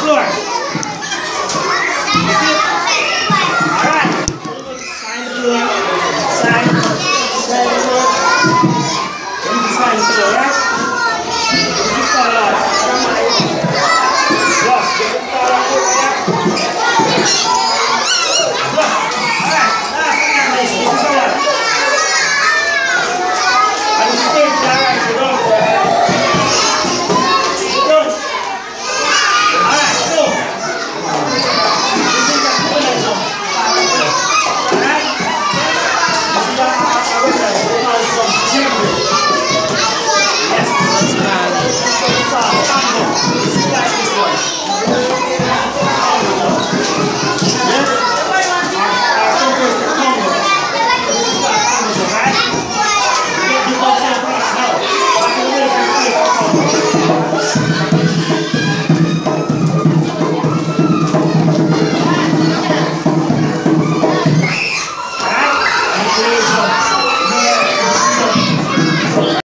floor. Alright. Sign the floor. Sign the floor. This is sign the floor, right? This is for Lord. Look, this is for Lord. Look. Alright. Last time, this is for Lord. And this is safe, alright, so don't. Alright,